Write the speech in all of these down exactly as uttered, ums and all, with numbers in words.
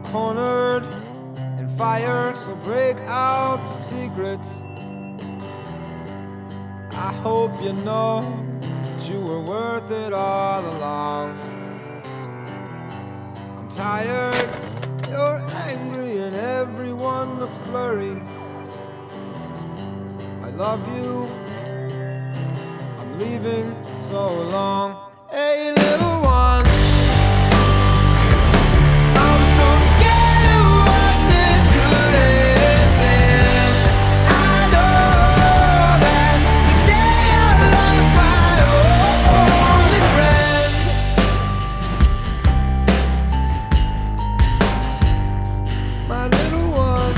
cornered in fire, so break out the secrets. I hope you know that you were worth it all along. I'm tired, you're angry, and everyone looks blurry. I love you, I'm leaving, so long. Hey, little one, I'm so scared of what this could have been. I know that today I lost my only friend. My little one,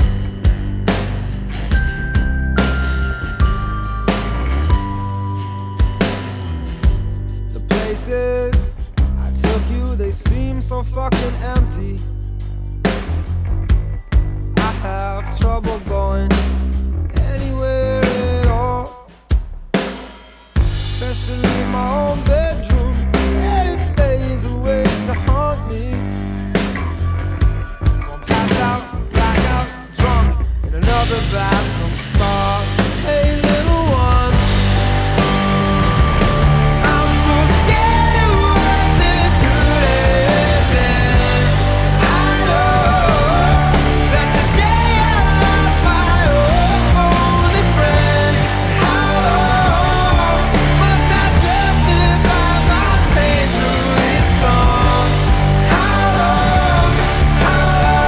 the places I took you, they seem so fucking empty. I have trouble going anywhere at all, especially my own bedroom. It stays awake to haunt me. So I'm passed out, blackout, drunk in another bathroom stall. Hey, little one, I'm so scared of what this could have been. I know that today I lost my only friend. How long must I justify my pain through these songs? How long, how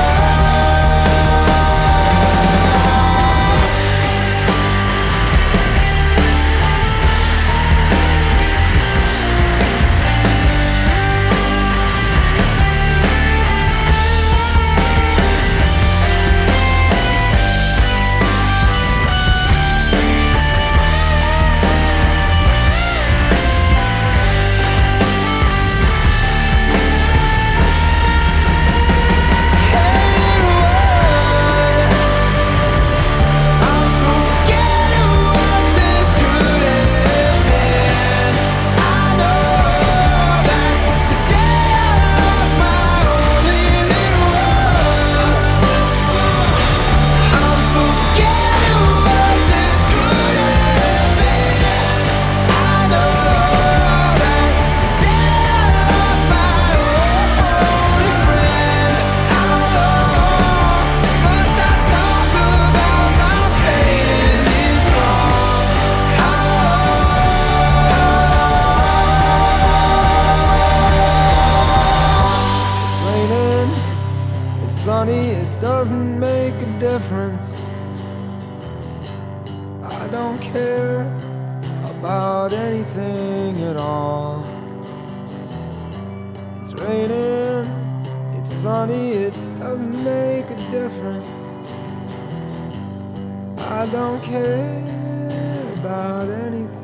sunny, it doesn't make a difference. I don't care about anything at all. It's raining, it's sunny, it doesn't make a difference. I don't care about anything.